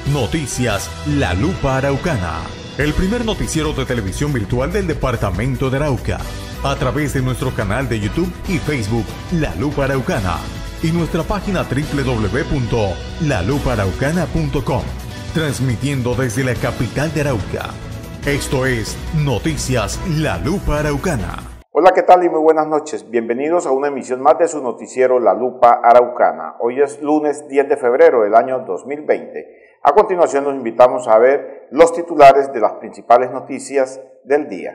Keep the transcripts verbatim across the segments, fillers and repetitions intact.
Noticias La Lupa Araucana, el primer noticiero de televisión virtual del departamento de Arauca, a través de nuestro canal de YouTube y Facebook La Lupa Araucana y nuestra página doble u doble u doble u punto la lupa araucana punto com, transmitiendo desde la capital de Arauca. Esto es Noticias La Lupa Araucana. Hola, ¿qué tal y muy buenas noches? Bienvenidos a una emisión más de su noticiero La Lupa Araucana. Hoy es lunes diez de febrero del año dos mil veinte. A continuación los invitamos a ver los titulares de las principales noticias del día.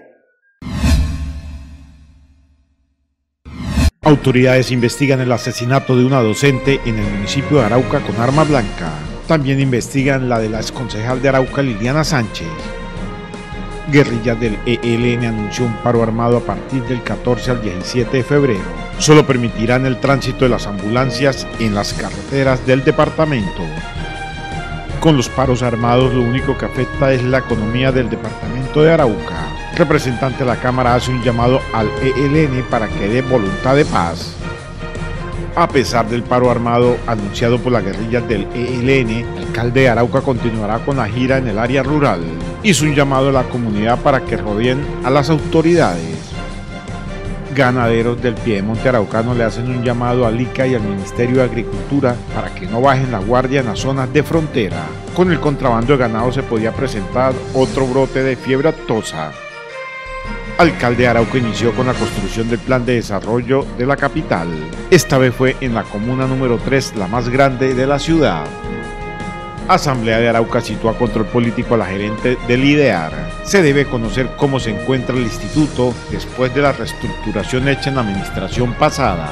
Autoridades investigan el asesinato de una docente en el municipio de Arauca con arma blanca. También investigan la de la exconcejal de Arauca, Liliana Sánchez. Guerrillas del E L N anunció un paro armado a partir del catorce al diecisiete de febrero. Solo permitirán el tránsito de las ambulancias en las carreteras del departamento. Con los paros armados, lo único que afecta es la economía del departamento de Arauca. El representante de la Cámara hace un llamado al E L N para que dé voluntad de paz. A pesar del paro armado anunciado por las guerrillas del E L N, el alcalde de Arauca continuará con la gira en el área rural. Hizo un llamado a la comunidad para que rodeen a las autoridades. Ganaderos del Piedemonte araucano le hacen un llamado al I C A y al Ministerio de Agricultura para que no bajen la guardia en las zonas de frontera. Con el contrabando de ganado se podía presentar otro brote de fiebre aftosa. Alcalde de Arauca inició con la construcción del plan de desarrollo de la capital. Esta vez fue en la comuna número tres, la más grande de la ciudad. Asamblea de Arauca citó a control político a la gerente del IDEAR. Se debe conocer cómo se encuentra el instituto después de la reestructuración hecha en la administración pasada.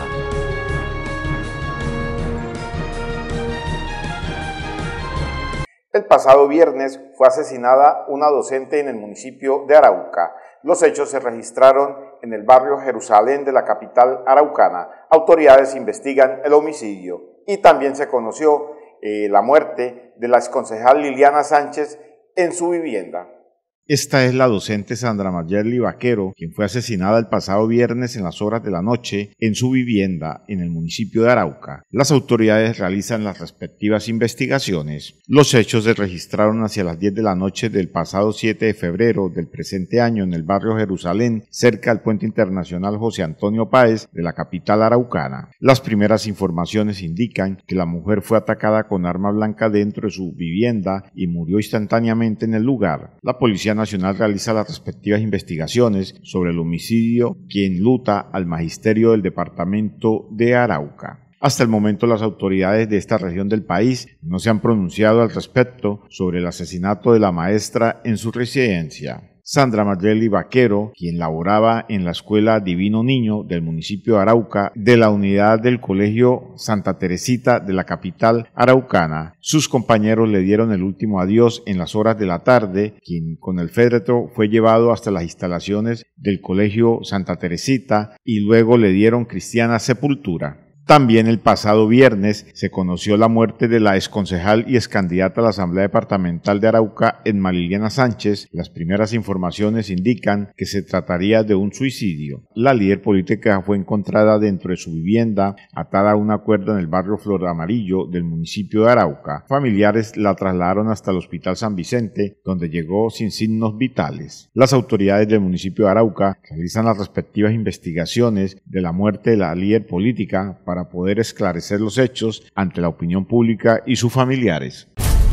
El pasado viernes fue asesinada una docente en el municipio de Arauca. Los hechos se registraron en el barrio Jerusalén de la capital araucana. Autoridades investigan el homicidio y también se conoció eh, la muerte de la exconcejal Liliana Sánchez en su vivienda. Esta es la docente Sandra Mayerly Vaquero, quien fue asesinada el pasado viernes en las horas de la noche en su vivienda en el municipio de Arauca. Las autoridades realizan las respectivas investigaciones. Los hechos se registraron hacia las diez de la noche del pasado siete de febrero del presente año en el barrio Jerusalén, cerca del puente internacional José Antonio Páez de la capital araucana. Las primeras informaciones indican que la mujer fue atacada con arma blanca dentro de su vivienda y murió instantáneamente en el lugar. La Policía Nacional realiza las respectivas investigaciones sobre el homicidio que enluta al magisterio del departamento de Arauca. Hasta el momento las autoridades de esta región del país no se han pronunciado al respecto sobre el asesinato de la maestra en su residencia. Sandra Mayerly Vaquero, quien laboraba en la Escuela Divino Niño del municipio de Arauca, de la unidad del Colegio Santa Teresita de la capital araucana. Sus compañeros le dieron el último adiós en las horas de la tarde, quien con el féretro fue llevado hasta las instalaciones del Colegio Santa Teresita y luego le dieron cristiana sepultura. También el pasado viernes se conoció la muerte de la exconcejal y excandidata a la Asamblea Departamental de Arauca, Edma Liliana Sánchez. Las primeras informaciones indican que se trataría de un suicidio. La líder política fue encontrada dentro de su vivienda, atada a una cuerda en el barrio Flor Amarillo del municipio de Arauca. Familiares la trasladaron hasta el Hospital San Vicente, donde llegó sin signos vitales. Las autoridades del municipio de Arauca realizan las respectivas investigaciones de la muerte de la líder política para poder esclarecer los hechos ante la opinión pública y sus familiares.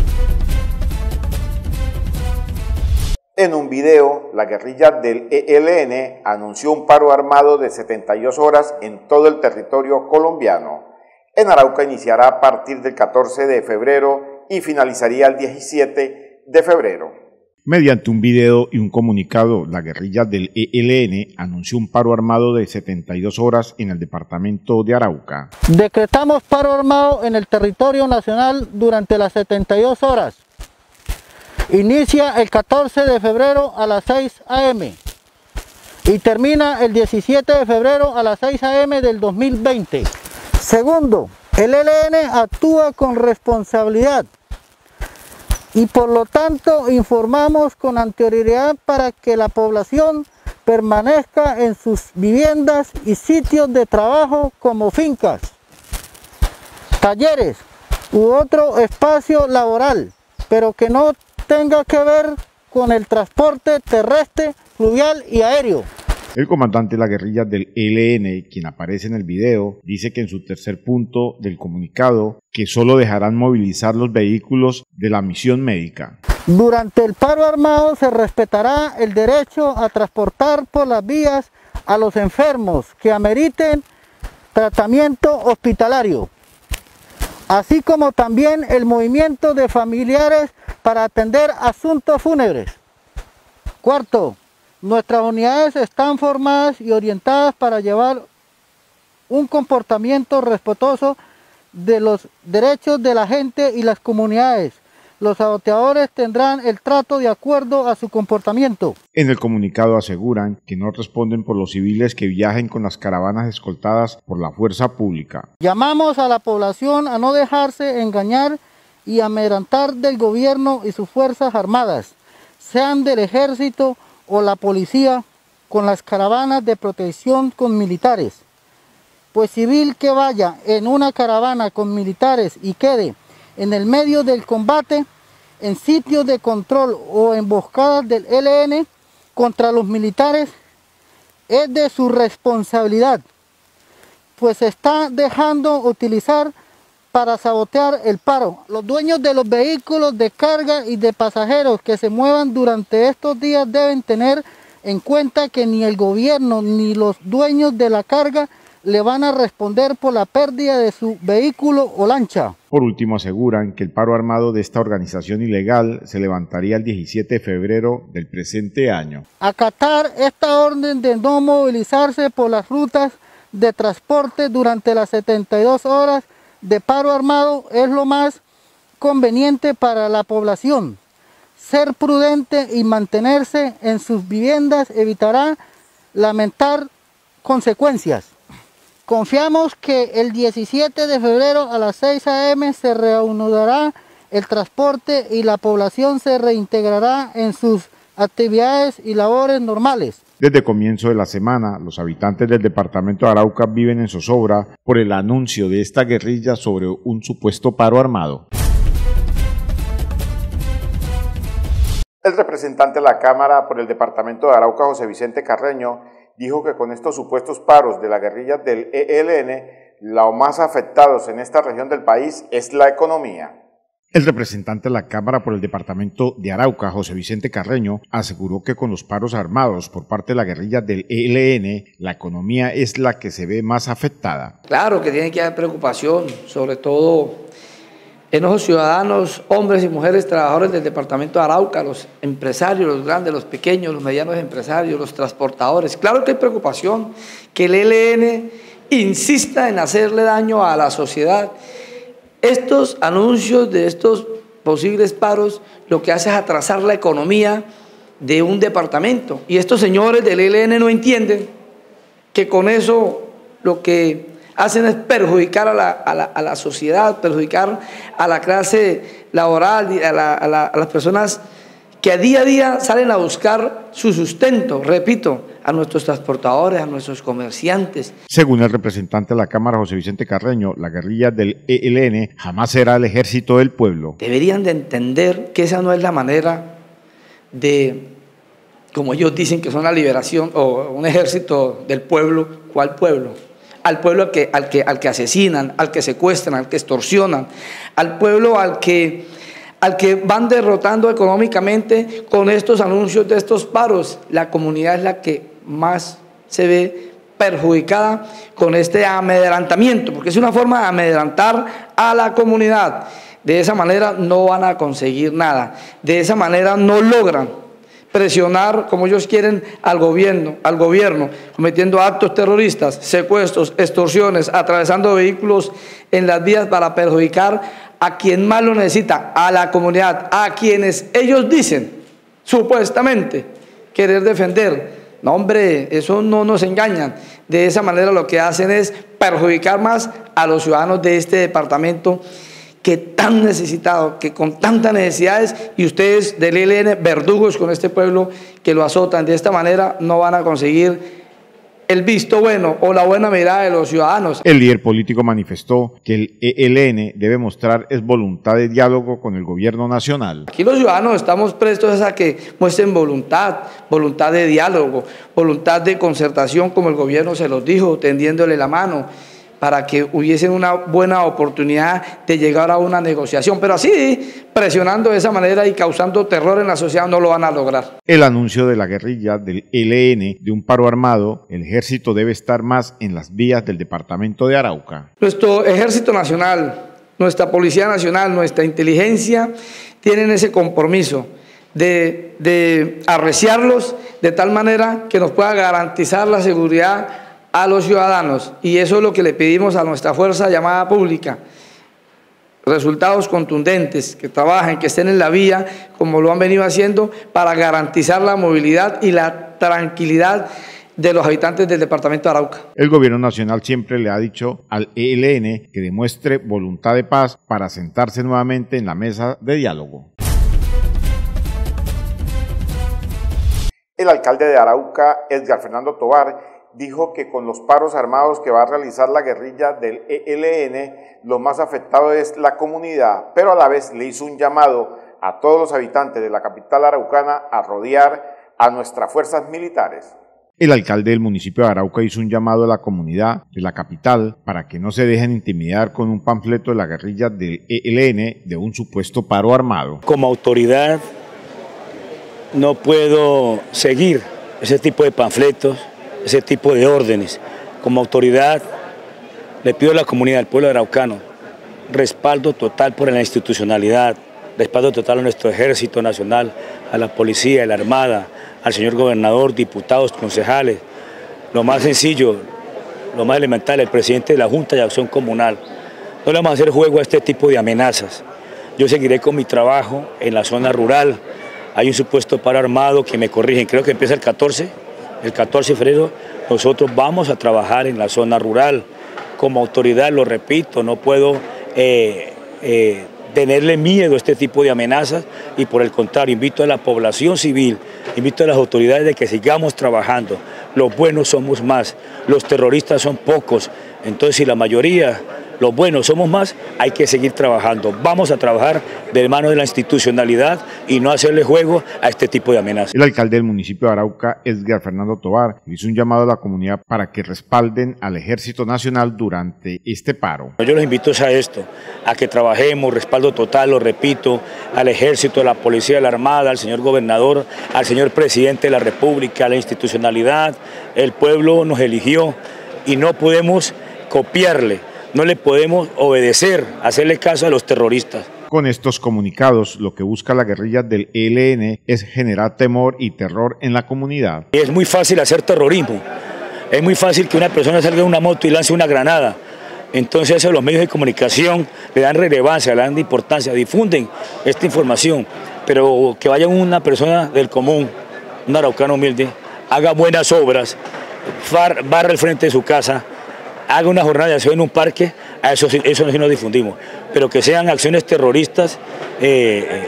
En un video, la guerrilla del E L N anunció un paro armado de setenta y dos horas en todo el territorio colombiano. En Arauca iniciará a partir del catorce de febrero y finalizaría el diecisiete de febrero. Mediante un video y un comunicado, la guerrilla del E L N anunció un paro armado de setenta y dos horas en el departamento de Arauca. Decretamos paro armado en el territorio nacional durante las setenta y dos horas. Inicia el catorce de febrero a las seis a eme y termina el diecisiete de febrero a las seis a eme del dos mil veinte. Segundo, el E L N actúa con responsabilidad y por lo tanto informamos con anterioridad para que la población permanezca en sus viviendas y sitios de trabajo como fincas, talleres u otro espacio laboral pero que no tenga que ver con el transporte terrestre, fluvial y aéreo. El comandante de la guerrilla del E L N, quien aparece en el video, dice que en su tercer punto del comunicado que solo dejarán movilizar los vehículos de la misión médica. Durante el paro armado se respetará el derecho a transportar por las vías a los enfermos que ameriten tratamiento hospitalario, así como también el movimiento de familiares para atender asuntos fúnebres. Cuarto, nuestras unidades están formadas y orientadas para llevar un comportamiento respetuoso de los derechos de la gente y las comunidades. Los saboteadores tendrán el trato de acuerdo a su comportamiento. En el comunicado aseguran que no responden por los civiles que viajen con las caravanas escoltadas por la fuerza pública. Llamamos a la población a no dejarse engañar y amedrentar del gobierno y sus fuerzas armadas, sean del ejército o la policía, con las caravanas de protección con militares. Pues civil que vaya en una caravana con militares y quede en el medio del combate, en sitios de control o emboscadas del E L N contra los militares, es de su responsabilidad, pues se está dejando utilizar para sabotear el paro. Los dueños de los vehículos de carga y de pasajeros que se muevan durante estos días deben tener en cuenta que ni el gobierno ni los dueños de la carga le van a responder por la pérdida de su vehículo o lancha. Por último, aseguran que el paro armado de esta organización ilegal se levantaría el diecisiete de febrero del presente año. Acatar esta orden de no movilizarse por las rutas de transporte durante las setenta y dos horas de paro armado es lo más conveniente para la población. Ser prudente y mantenerse en sus viviendas evitará lamentar consecuencias. Confiamos que el diecisiete de febrero a las seis a eme se reanudará el transporte y la población se reintegrará en sus actividades y labores normales. Desde comienzo de la semana, los habitantes del departamento de Arauca viven en zozobra por el anuncio de esta guerrilla sobre un supuesto paro armado. El representante de la Cámara por el departamento de Arauca, José Vicente Carreño, dijo que con estos supuestos paros de la guerrilla del E L N, los más afectados en esta región del país es la economía. El representante de la Cámara por el departamento de Arauca, José Vicente Carreño, aseguró que con los paros armados por parte de la guerrilla del E L N, la economía es la que se ve más afectada. Claro que tiene que haber preocupación, sobre todo en los ciudadanos, hombres y mujeres trabajadores del departamento de Arauca, los empresarios, los grandes, los pequeños, los medianos empresarios, los transportadores. Claro que hay preocupación que el E L N insista en hacerle daño a la sociedad. Estos anuncios de estos posibles paros lo que hace es atrasar la economía de un departamento. Y estos señores del E L N no entienden que con eso lo que hacen es perjudicar a la, a la, a la sociedad, perjudicar a la clase laboral, a, la, a, la, a las personas que a día a día salen a buscar su sustento, repito, a nuestros transportadores, a nuestros comerciantes. Según el representante de la Cámara, José Vicente Carreño, la guerrilla del E L N jamás será el ejército del pueblo. Deberían de entender que esa no es la manera de, como ellos dicen que son la liberación o un ejército del pueblo. ¿Cuál pueblo? Al pueblo al que, al, que, al que asesinan, al que secuestran, al que extorsionan, al pueblo al que, al que van derrotando económicamente con estos anuncios de estos paros. La comunidad es la que más se ve perjudicada con este amedrantamiento, porque es una forma de amedrantar a la comunidad. De esa manera no van a conseguir nada, de esa manera no logran presionar como ellos quieren al gobierno, al gobierno, cometiendo actos terroristas, secuestros, extorsiones, atravesando vehículos en las vías para perjudicar a quien más lo necesita, a la comunidad, a quienes ellos dicen, supuestamente, querer defender. No, hombre, eso no nos engañan. De esa manera lo que hacen es perjudicar más a los ciudadanos de este departamento que tan necesitado, que con tantas necesidades, y ustedes del E L N, verdugos con este pueblo que lo azotan de esta manera, no van a conseguir el visto bueno o la buena mirada de los ciudadanos. El líder político manifestó que el E L N debe mostrar es voluntad de diálogo con el gobierno nacional. Aquí los ciudadanos estamos prestos a que muestren voluntad, voluntad de diálogo, voluntad de concertación, como el gobierno se los dijo, tendiéndole la mano, para que hubiese una buena oportunidad de llegar a una negociación. Pero así, presionando de esa manera y causando terror en la sociedad, no lo van a lograr. El anuncio de la guerrilla del E L N de un paro armado, el ejército debe estar más en las vías del departamento de Arauca. Nuestro ejército nacional, nuestra policía nacional, nuestra inteligencia, tienen ese compromiso de, de arreciarlos de tal manera que nos pueda garantizar la seguridad a los ciudadanos, y eso es lo que le pedimos a nuestra fuerza llamada pública: resultados contundentes, que trabajen, que estén en la vía como lo han venido haciendo para garantizar la movilidad y la tranquilidad de los habitantes del departamento de Arauca. El gobierno nacional siempre le ha dicho al E L N que demuestre voluntad de paz para sentarse nuevamente en la mesa de diálogo. El alcalde de Arauca, Edgar Fernando Tovar, dijo que con los paros armados que va a realizar la guerrilla del E L N, lo más afectado es la comunidad, pero a la vez le hizo un llamado a todos los habitantes de la capital araucana a rodear a nuestras fuerzas militares. El alcalde del municipio de Arauca hizo un llamado a la comunidad de la capital para que no se dejen intimidar con un panfleto de la guerrilla del E L N de un supuesto paro armado. Como autoridad no puedo seguir ese tipo de panfletos, ese tipo de órdenes. Como autoridad le pido a la comunidad, al pueblo araucano, respaldo total por la institucionalidad, respaldo total a nuestro ejército nacional, a la policía, a la armada, al señor gobernador, diputados, concejales. Lo más sencillo, lo más elemental, el presidente de la Junta de Acción Comunal. No le vamos a hacer juego a este tipo de amenazas. Yo seguiré con mi trabajo en la zona rural. Hay un supuesto paro armado que me corrigen, creo que empieza el catorce. El catorce de febrero nosotros vamos a trabajar en la zona rural. Como autoridad, lo repito, no puedo eh, eh, tenerle miedo a este tipo de amenazas y por el contrario, invito a la población civil, invito a las autoridades de que sigamos trabajando. Los buenos somos más, los terroristas son pocos, entonces si la mayoría, los buenos somos más, hay que seguir trabajando. Vamos a trabajar de mano de la institucionalidad y no hacerle juego a este tipo de amenazas. El alcalde del municipio de Arauca, Edgar Fernando Tovar, hizo un llamado a la comunidad para que respalden al Ejército Nacional durante este paro. Yo los invito a esto, a que trabajemos, respaldo total, lo repito, al Ejército, a la Policía, a la Armada, al señor gobernador, al señor presidente de la República, a la institucionalidad. El pueblo nos eligió y no podemos copiarle. No le podemos obedecer, hacerle caso a los terroristas. Con estos comunicados, lo que busca la guerrilla del E L N es generar temor y terror en la comunidad. Es muy fácil hacer terrorismo, es muy fácil que una persona salga de una moto y lance una granada. Entonces eso los medios de comunicación le dan relevancia, le dan importancia, difunden esta información. Pero que vaya una persona del común, un araucano humilde, haga buenas obras, barra el frente de su casa, haga una jornada de acción en un parque, a eso, eso sí nos difundimos. Pero que sean acciones terroristas eh,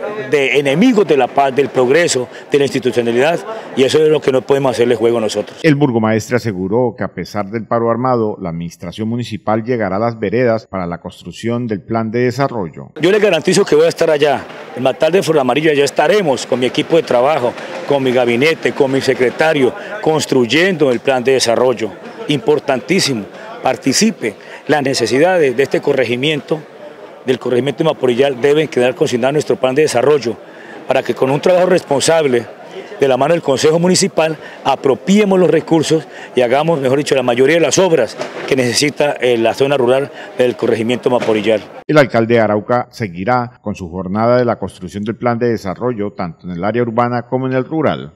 de enemigos de la paz, del progreso, de la institucionalidad, y eso es lo que no podemos hacerle juego a nosotros. El burgomaestre aseguró que a pesar del paro armado, la administración municipal llegará a las veredas para la construcción del plan de desarrollo. Yo les garantizo que voy a estar allá, en Matal de Flor Amarilla, ya estaremos con mi equipo de trabajo, con mi gabinete, con mi secretario, construyendo el plan de desarrollo. Importantísimo, participe. Las necesidades de este corregimiento, del corregimiento de Maporillal, deben quedar consignadas en nuestro plan de desarrollo, para que con un trabajo responsable, de la mano del Consejo Municipal, apropiemos los recursos y hagamos, mejor dicho, la mayoría de las obras que necesita eh, la zona rural del corregimiento Maporillal. El alcalde de Arauca seguirá con su jornada de la construcción del plan de desarrollo, tanto en el área urbana como en el rural.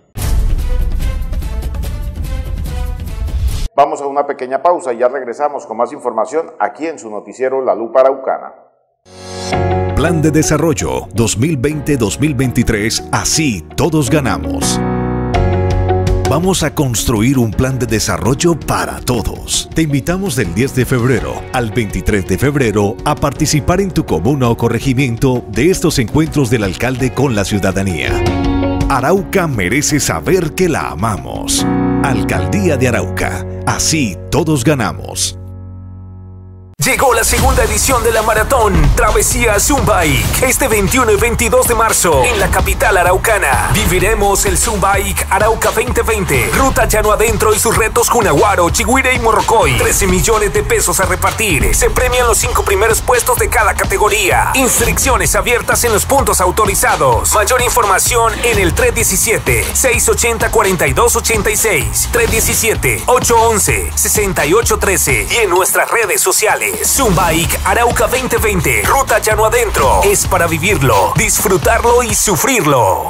Vamos a una pequeña pausa y ya regresamos con más información aquí en su noticiero La Lupa Araucana. Plan de Desarrollo dos mil veinte a dos mil veintitrés, así todos ganamos. Vamos a construir un plan de desarrollo para todos. Te invitamos del diez de febrero al veintitrés de febrero a participar en tu comuna o corregimiento de estos encuentros del alcalde con la ciudadanía. Arauca merece saber que la amamos. Alcaldía de Arauca. Así todos ganamos. Llegó la segunda edición de la maratón Travesía Zumbike. Este veintiuno y veintidós de marzo en la capital araucana viviremos el Zumbike Arauca veinte veinte. Ruta llano adentro y sus retos Cunaguaro, Chigüire y Morrocoy. trece millones de pesos a repartir. Se premian los cinco primeros puestos de cada categoría. Inscripciones abiertas en los puntos autorizados. Mayor información en el tres diecisiete, seiscientos ochenta, cuarenta y dos ochenta y seis, tres diecisiete, ochocientos once, sesenta y ocho trece y en nuestras redes sociales. Zumbike Arauca veinte veinte. Ruta llano adentro. Es para vivirlo, disfrutarlo y sufrirlo.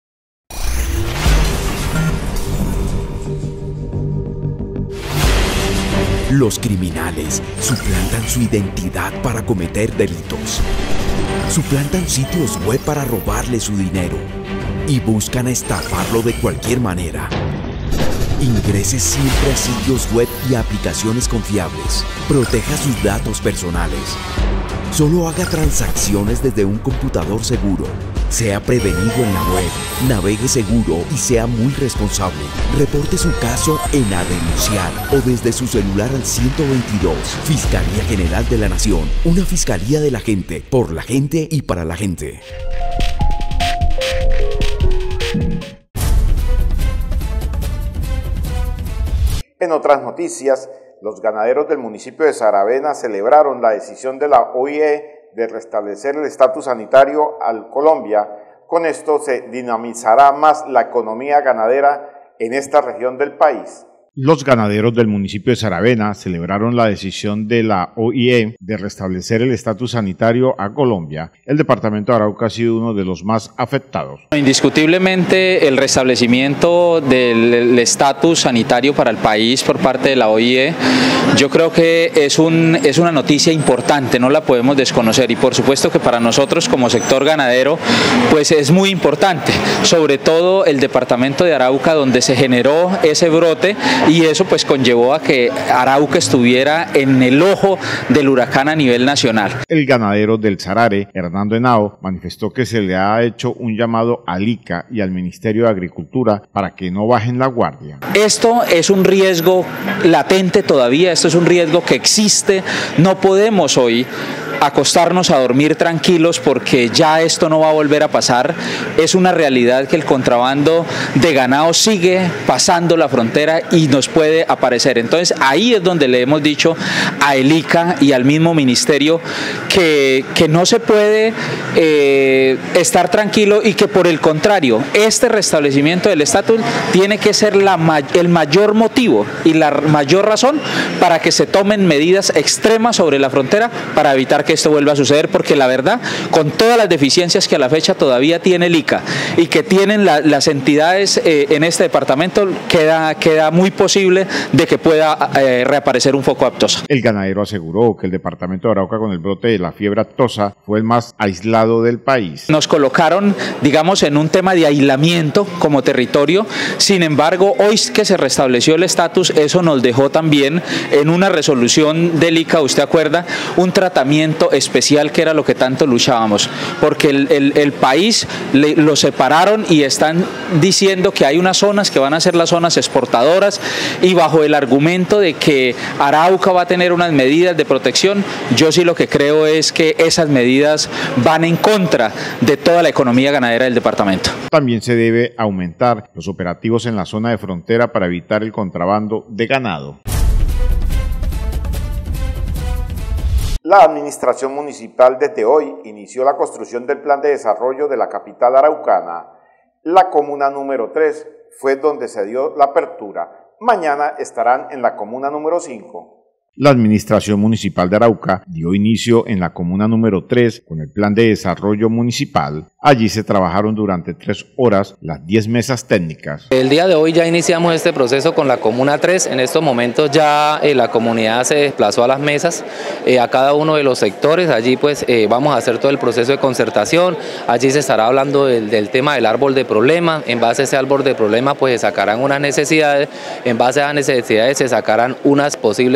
Los criminales suplantan su identidad para cometer delitos. Suplantan sitios web para robarle su dinero y buscan estafarlo de cualquier manera. Ingrese siempre a sitios web y aplicaciones confiables. Proteja sus datos personales. Solo haga transacciones desde un computador seguro. Sea prevenido en la web. Navegue seguro y sea muy responsable. Reporte su caso en A Denunciar o desde su celular al ciento veintidós. Fiscalía General de la Nación. Una fiscalía de la gente, por la gente y para la gente. En otras noticias, los ganaderos del municipio de Saravena celebraron la decisión de la O I E de restablecer el estatus sanitario al Colombia. Con esto se dinamizará más la economía ganadera en esta región del país. Los ganaderos del municipio de Saravena celebraron la decisión de la O I E de restablecer el estatus sanitario a Colombia. El departamento de Arauca ha sido uno de los más afectados. Indiscutiblemente el restablecimiento del estatus sanitario para el país por parte de la O I E, yo creo que es, un, es una noticia importante, no la podemos desconocer, y por supuesto que para nosotros como sector ganadero pues es muy importante, sobre todo el departamento de Arauca donde se generó ese brote, y eso pues conllevó a que Arauca estuviera en el ojo del huracán a nivel nacional. El ganadero del Sarare, Hernando Henao, manifestó que se le ha hecho un llamado al I C A y al Ministerio de Agricultura para que no bajen la guardia. Esto es un riesgo latente todavía, esto es un riesgo que existe, no podemos hoy acostarnos a dormir tranquilos porque ya esto no va a volver a pasar. Es una realidad que el contrabando de ganado sigue pasando la frontera y nos puede aparecer. Entonces ahí es donde le hemos dicho a el I C A y al mismo ministerio que, que no se puede eh, estar tranquilo y que por el contrario, este restablecimiento del estatus tiene que ser la, el mayor motivo y la mayor razón para que se tomen medidas extremas sobre la frontera para evitar que esto vuelva a suceder, porque la verdad, con todas las deficiencias que a la fecha todavía tiene el I C A y que tienen la, las entidades eh, en este departamento, queda, queda muy posible de que pueda eh, reaparecer un foco aftosa. El ganadero aseguró que el departamento de Arauca con el brote de la fiebre aftosa fue el más aislado del país. Nos colocaron, digamos, en un tema de aislamiento como territorio, sin embargo, hoy que se restableció el estatus, eso nos dejó también en una resolución del I C A, usted acuerda, un tratamiento especial que era lo que tanto luchábamos, porque el, el, el país le, lo separaron y están diciendo que hay unas zonas que van a ser las zonas exportadoras, y bajo el argumento de que Arauca va a tener unas medidas de protección, yo sí lo que creo es que esas medidas van en contra de toda la economía ganadera del departamento. También se debe aumentar los operativos en la zona de frontera para evitar el contrabando de ganado. La administración municipal desde hoy inició la construcción del plan de desarrollo de la capital araucana. La comuna número tres fue donde se dio la apertura. Mañana estarán en la comuna número cinco. La Administración Municipal de Arauca dio inicio en la comuna número tres con el Plan de Desarrollo Municipal. Allí se trabajaron durante tres horas las diez mesas técnicas. El día de hoy ya iniciamos este proceso con la comuna tres. En estos momentos ya eh, la comunidad se desplazó a las mesas, eh, a cada uno de los sectores. Allí pues eh, vamos a hacer todo el proceso de concertación. Allí se estará hablando del, del tema del árbol de problema. En base a ese árbol de problema pues se sacarán unas necesidades. En base a esas necesidades se sacarán unas posibles soluciones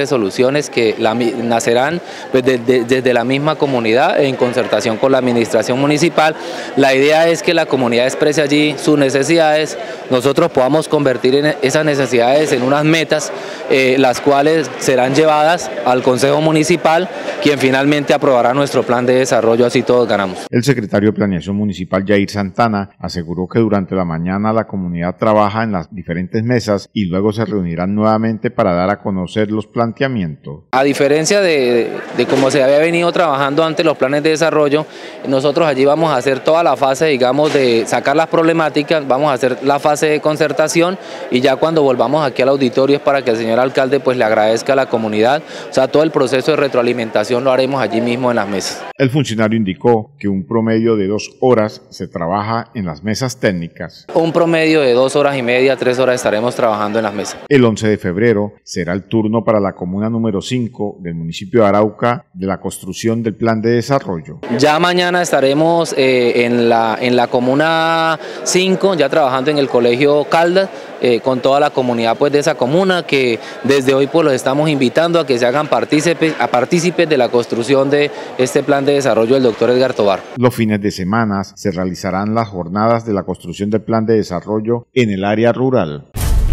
acciones que la, nacerán pues, de, de, desde la misma comunidad en concertación con la administración municipal. La idea es que la comunidad exprese allí sus necesidades, nosotros podamos convertir en esas necesidades en unas metas, eh, las cuales serán llevadas al Consejo Municipal, quien finalmente aprobará nuestro plan de desarrollo, así todos ganamos. El secretario de Planeación Municipal, Jair Santana, aseguró que durante la mañana la comunidad trabaja en las diferentes mesas y luego se reunirán nuevamente para dar a conocer los planteamientos. A diferencia de, de cómo se había venido trabajando ante los planes de desarrollo, nosotros allí vamos a hacer toda la fase, digamos, de sacar las problemáticas, vamos a hacer la fase de concertación y ya cuando volvamos aquí al auditorio es para que el señor alcalde pues le agradezca a la comunidad, o sea, todo el proceso de retroalimentación lo haremos allí mismo en las mesas. El funcionario indicó que un promedio de dos horas se trabaja en las mesas técnicas. Un promedio de dos horas y media, tres horas estaremos trabajando en las mesas. El once de febrero será el turno para la comuna número cinco del municipio de Arauca de la construcción del plan de desarrollo. Ya mañana estaremos eh, en, la, en la comuna cinco, ya trabajando en el colegio Caldas, eh, con toda la comunidad pues, de esa comuna, que desde hoy pues, los estamos invitando a que se hagan partícipes, a partícipes de la construcción de este plan de desarrollo del doctor Edgar Tobar. Los fines de semana se realizarán las jornadas de la construcción del plan de desarrollo en el área rural.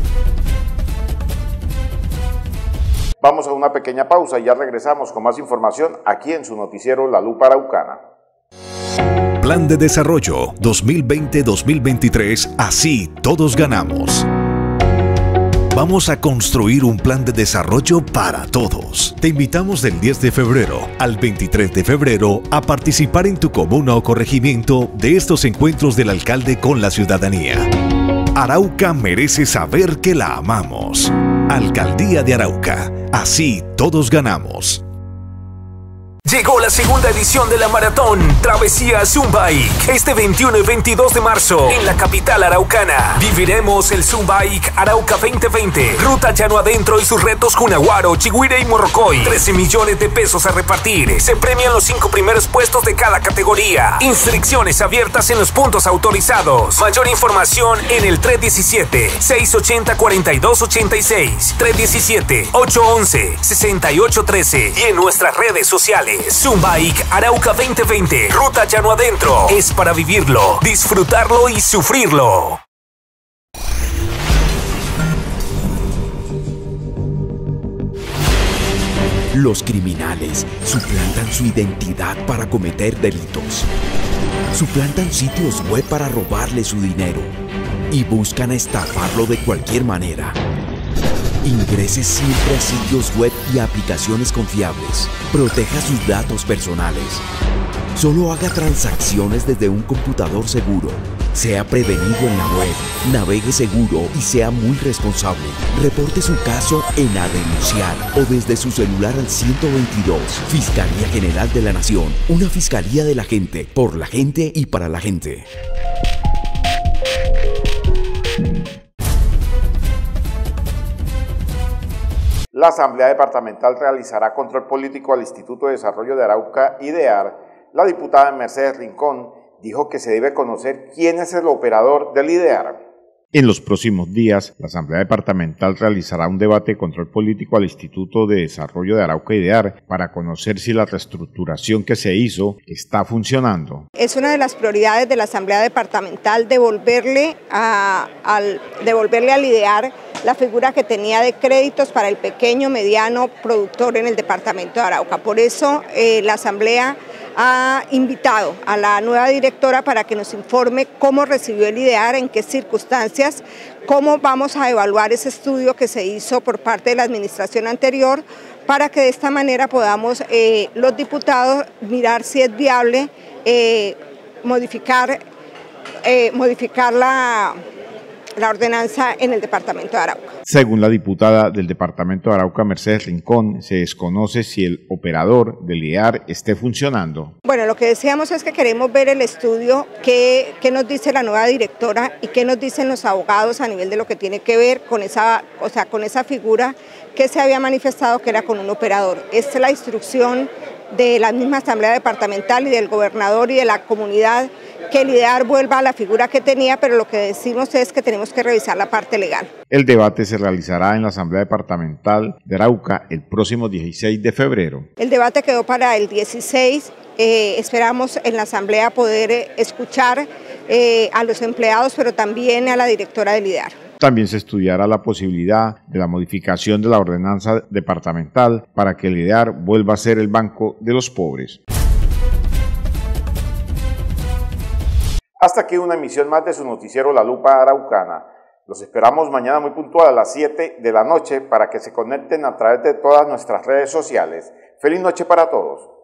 Vamos a una pequeña pausa y ya regresamos con más información aquí en su noticiero La Lupa Araucana. Plan de Desarrollo dos mil veinte a dos mil veintitrés, así todos ganamos. Vamos a construir un plan de desarrollo para todos. Te invitamos del diez de febrero al veintitrés de febrero a participar en tu comuna o corregimiento de estos encuentros del alcalde con la ciudadanía. Arauca merece saber que la amamos. Alcaldía de Arauca, así todos ganamos. Llegó la segunda edición de la maratón Travesía Zunbike. Este veintiuno y veintidós de marzo en la capital araucana. Viviremos el Zunbike Arauca veinte veinte. Ruta llano adentro y sus retos Cunaguaro, Chigüire y Morrocoy. trece millones de pesos a repartir. Se premian los cinco primeros puestos de cada categoría. Inscripciones abiertas en los puntos autorizados. Mayor información en el tres diecisiete, seis ochenta, cuarenta y dos ochenta y seis, tres diecisiete, ocho once, sesenta y ocho trece y en nuestras redes sociales. Zunbike Arauca veinte veinte. Ruta llano adentro. Es para vivirlo, disfrutarlo y sufrirlo. Los criminales suplantan su identidad para cometer delitos. Suplantan sitios web para robarle su dinero y buscan estafarlo de cualquier manera. Ingrese siempre a sitios web y aplicaciones confiables. Proteja sus datos personales. Solo haga transacciones desde un computador seguro. Sea prevenido en la web. Navegue seguro y sea muy responsable. Reporte su caso en A Denunciar o desde su celular al ciento veintidós. Fiscalía General de la Nación. Una fiscalía de la gente, por la gente y para la gente. La Asamblea Departamental realizará control político al Instituto de Desarrollo de Arauca, IDEAR. La diputada Mercedes Rincón dijo que se debe conocer quién es el operador del IDEAR. En los próximos días, la Asamblea Departamental realizará un debate de control político al Instituto de Desarrollo de Arauca IDEAR para conocer si la reestructuración que se hizo está funcionando. Es una de las prioridades de la Asamblea Departamental devolverle, a, al, devolverle al IDEAR la figura que tenía de créditos para el pequeño, mediano productor en el departamento de Arauca. Por eso eh, la Asamblea ha invitado a la nueva directora para que nos informe cómo recibió el IDEAR, en qué circunstancias, cómo vamos a evaluar ese estudio que se hizo por parte de la administración anterior, para que de esta manera podamos eh, los diputados mirar si es viable eh, modificar, eh, modificar la... la ordenanza en el departamento de Arauca. Según la diputada del departamento de Arauca, Mercedes Rincón, se desconoce si el operador del IDEAR esté funcionando. Bueno, lo que decíamos es que queremos ver el estudio, qué, qué nos dice la nueva directora y qué nos dicen los abogados a nivel de lo que tiene que ver con esa, o sea, con esa figura que se había manifestado que era con un operador. Esta es la instrucción de la misma Asamblea Departamental y del gobernador y de la comunidad que el IDEAR vuelva a la figura que tenía, pero lo que decimos es que tenemos que revisar la parte legal. El debate se realizará en la Asamblea Departamental de Arauca el próximo dieciséis de febrero. El debate quedó para el dieciséis, eh, esperamos en la Asamblea poder eh, escuchar eh, a los empleados, pero también a la directora del IDEAR. También se estudiará la posibilidad de la modificación de la ordenanza departamental para que el IDEAR vuelva a ser el banco de los pobres. Hasta aquí una emisión más de su noticiero La Lupa Araucana. Los esperamos mañana muy puntual a las siete de la noche para que se conecten a través de todas nuestras redes sociales. Feliz noche para todos.